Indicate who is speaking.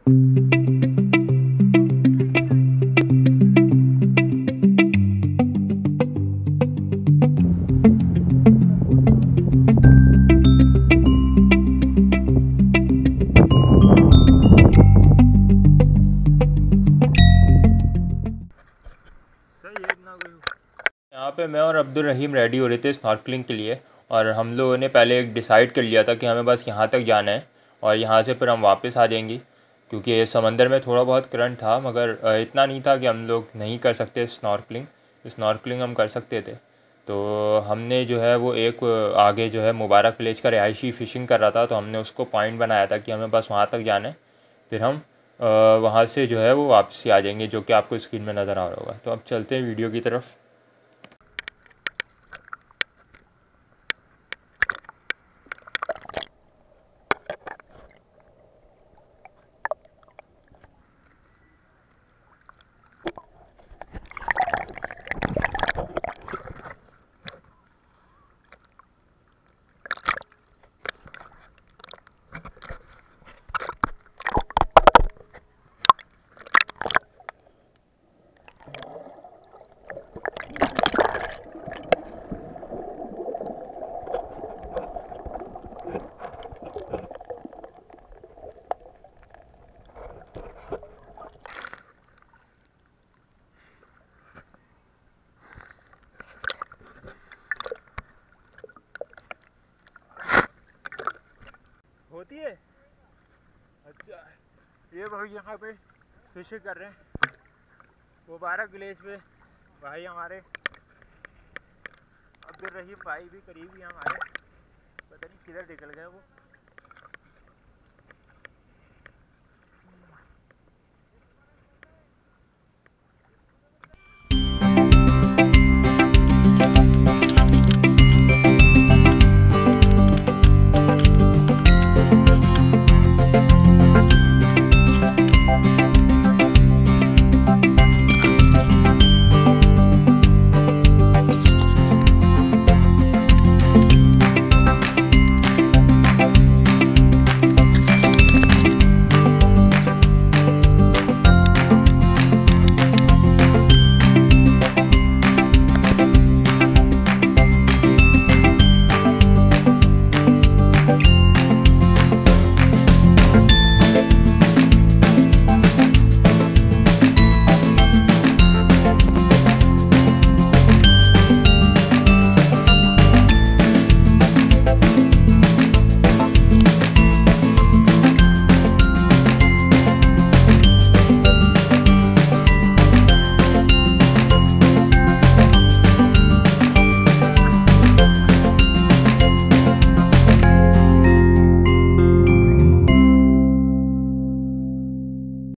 Speaker 1: यहाँ पे मैं और अब्दुल रहीम रेडी हो रहे थे स्नॉर्कलिंग के लिए, और हम लोगों ने पहले एक डिसाइड कर लिया था कि हमें बस यहाँ तक जाना है और यहाँ से फिर हम वापस आ जाएंगे, क्योंकि समंदर में थोड़ा बहुत करंट था, मगर इतना नहीं था कि हम लोग नहीं कर सकते स्नॉर्कलिंग। स्नॉर्कलिंग हम कर सकते थे। तो हमने जो है वो एक आगे जो है मुबारक विलेज का रिहायशी फ़िशिंग कर रहा था, तो हमने उसको पॉइंट बनाया था कि हमें बस वहाँ तक जाना है, फिर हम वहाँ से जो है वो वापसी आ जाएंगे, जो कि आपको स्क्रीन में नज़र आ रहा होगा। तो अब चलते हैं वीडियो की तरफ। होती है। अच्छा, ये भाई यहाँ पे फिशिंग कर रहे हैं मुबारक विलेज पे। भाई हमारे अब्दुल रहीम भाई भी करीब ही हमारे, पता नहीं किधर निकल गए वो।